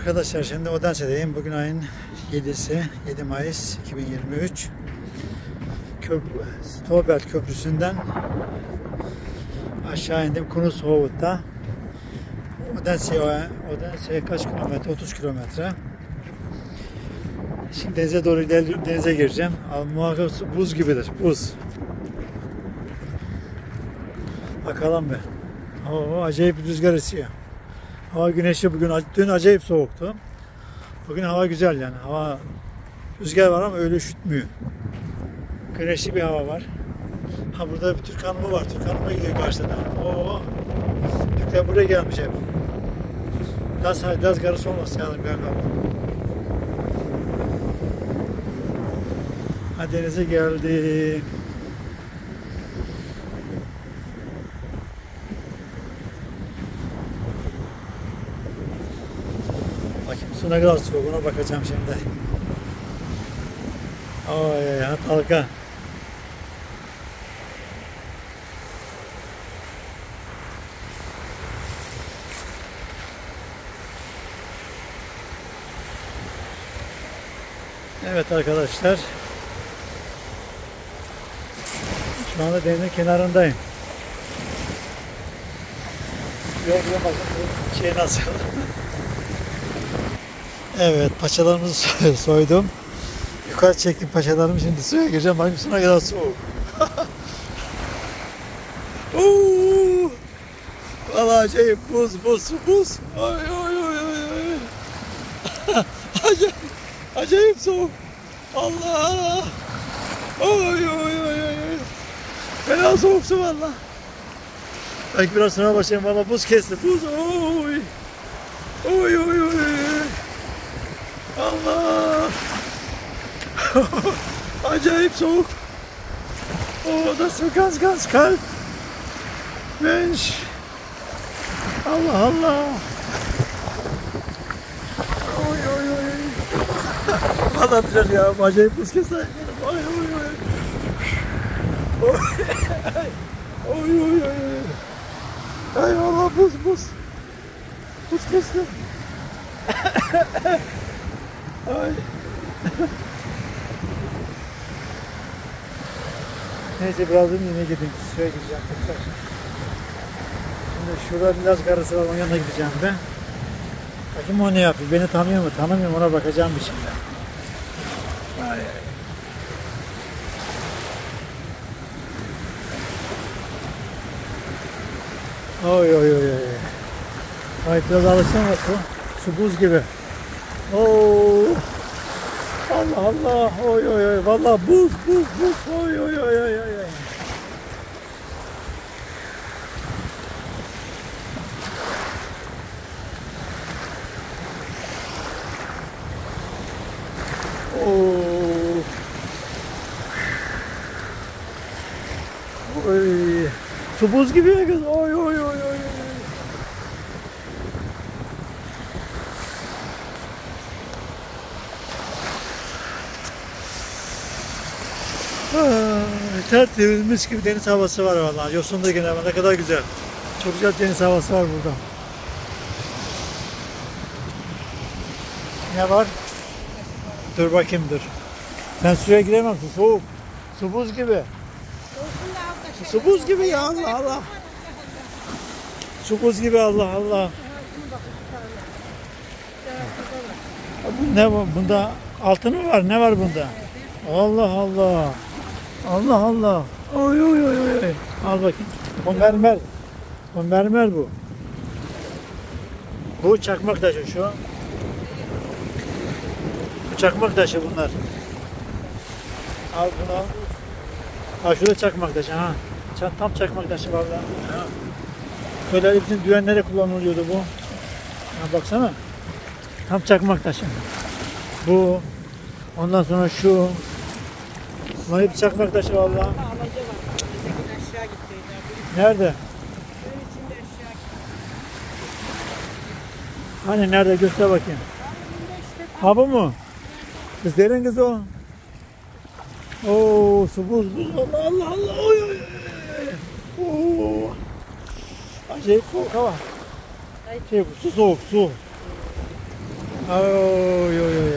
Arkadaşlar şimdi Odense'deyim. Bugün ayın 7'si, 7 Mayıs 2023. Stolberg Köprüsü'nden aşağı indim. Kunushovud'da. Odense'ye kaç kilometre? 30 kilometre. Şimdi denize doğru ilerliyorum. Denize gireceğim. Muhakkak buz gibidir. Buz. Bakalım be. Acayip bir rüzgar esiyor. Hava güneşli bugün. Dün acayip soğuktu. Bugün hava güzel yani. Hava rüzgar var ama öyle üşütmüyor. Güneşli bir hava var. Ha burada bir Türk hanımı var. Türk hanımı gidiyor karşıda. Oo. Türkler buraya gelmiş hep. Biraz karısı olması lazım galiba. Ha denize geldi. Bakayım su ne kadar soğuk, ona bakacağım şimdi. Ay ya dalga. Evet arkadaşlar. Şu anda denizin kenarındayım. Yok bakın şey nasıl. Evet paçalarımızı soydum. Yukarı çektim paçalarımı, şimdi suya gireceğim. Bakayım su ne kadar soğuk. Vallahi acayip buz. Ay. acayip soğuk. Allah. Oy. Fena soğuk su valla. Belki biraz sonra başlayayım, valla buz kesti. Buz. Oy. Allah. Acayip soğuk. Nasıl gaz kalp. Mensch. Allah. Oy. Valla bilir ya, acayip buz kesti. Oy. Ay valla buz. Buz kesti. Ay. Neyse biraz yine gideyim. Suya gideceğim tekrar. Şimdi şurada biraz karısı var, onun yanına gideceğim ben. Bakayım o ne yapıyor. Beni tanıyor mu? Tanımıyorum, ona bakacağım bir şimdi. Ay. Oy. Ay biraz alışsana su buz gibi. Oo. Allah. Oy. Vallahi buz. Oy. Oy. Su buz gibi ya kız. Oy. Tertemiz mis gibi deniz havası var vallahi. Yosun'da gene ne kadar güzel. Çok güzel deniz havası var burada. Ne var? Dur bakayım. Ben suya giremem, su soğuk. Su buz gibi. Su buz gibi ya, Allah. Su buz gibi, Allah. Ne bu? Bunda altın mı var? Ne var bunda? Allah. Oy. Al bakayım. Konmermer bu. Bu çakmak taşı şu. Bu çakmak taşı bunlar. Al bunu. Ha şurada çakmak taşı ha. Tam çakmak taşı vallahi. Böyle bizim düğünlere kullanılıyordu bu. Ha baksana. Tam çakmak taşı. Bu. Ondan sonra şu. Bunlar hep çakmak taşı vallahi. Nerede? Hani nerede, göster bakayım. Ha bu mu? Kız derin kız o. Oo su buz. Allah. Oy. Oo. Acayip soğuk hava. Su soğuk. Oy oy oy.